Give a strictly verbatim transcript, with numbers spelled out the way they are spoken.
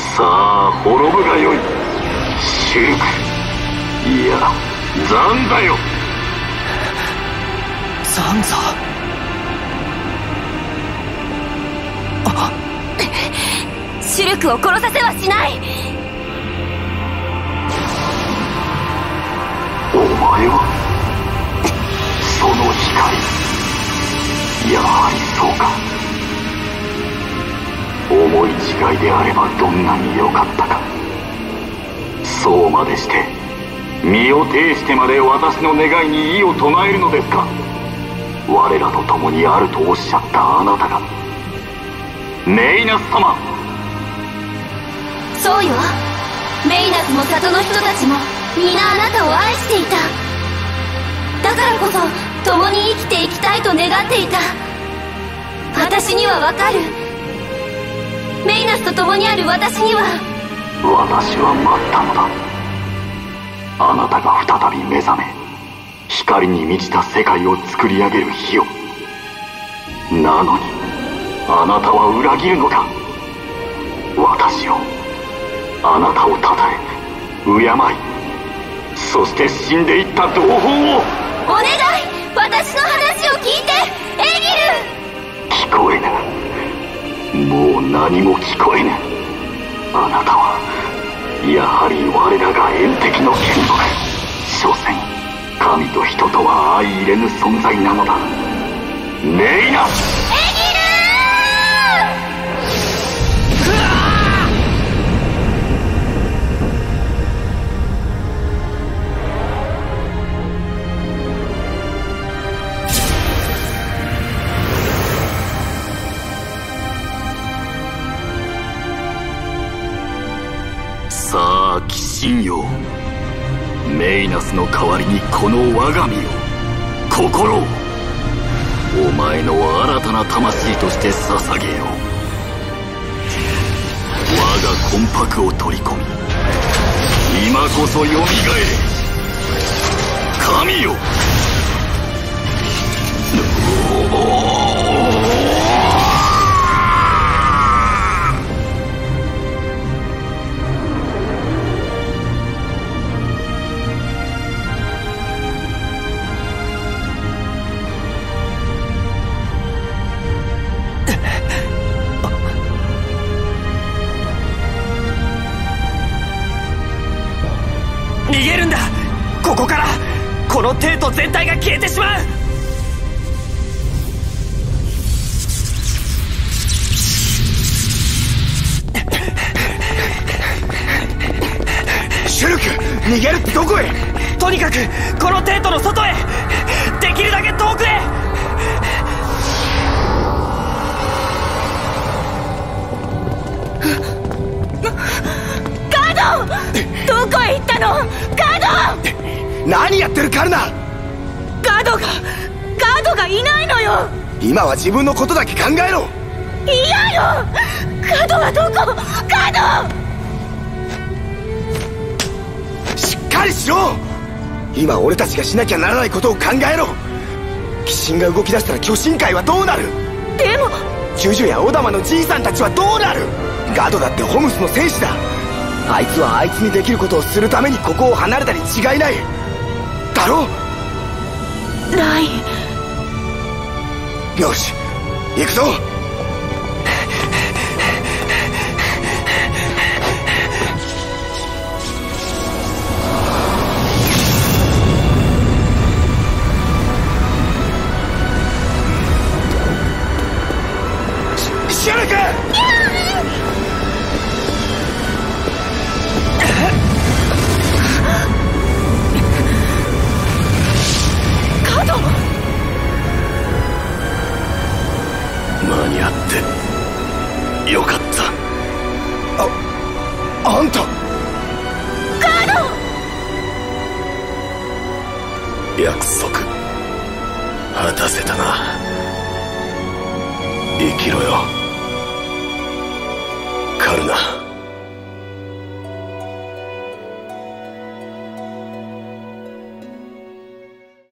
さあ滅ぶがよい。シルク、いやザンだよ。 ザンザ。あシルクを殺させはしない。 お前はその光、やはりそうか。思い違いであればどんなに良かったか。そうまでして身を挺してまで私の願いに異を唱えるのですか。我らと共にあるとおっしゃったあなたがメイナス様。 そうよ、メイナスも里の人たちも皆あなたを愛していた。だからこそ共に生きていきたいと願っていた。私にはわかる。メイナスと共にある私には。 私は待ったのだ。あなたが再び目覚め光に満ちた世界を作り上げる日を。なのにあなたは裏切るのか。私を、あなたをたたえ敬い、そして死んでいった同胞を。 お願い、私の話を聞いてエギル。 聞こえぬ。もう何も聞こえぬ。あなたはやはり我らが縁敵の眷属。所詮神と人とは相入れぬ存在なのだ。メイナス。 エギルさあ鬼神よ、メイナスの代わりにこの我が身を、心をお前の新たな魂として捧げよう。我が魂魄を取り込み今こそ蘇れ神よ。 逃げるんだ。ここからこの帝都全体が消えてしまう。 シュルク、逃げるってどこへ。 とにかくこの帝都の外へ、できるだけ遠くへ。 どこへ行ったのガード。 何やってるカルナ。 ガードがガードがいないのよ。 今は自分のことだけ考えろ。 嫌よ。ガードはどこ。ガード。 しっかりしろ。今俺たちがしなきゃならないことを考えろ。鬼神が動き出したら巨神会はどうなる。 でもジュジュやオダマのじいさんたちはどうなる。ガードだってホムスの戦士だ。あいつはあいつにできることをするためにここを離れたに違いないだろ。 ライン。 よし行くぞ。シシュルク。間に合ってよかった。あ、あんた。 ガード。 約束果たせたな。生きろよカルナ。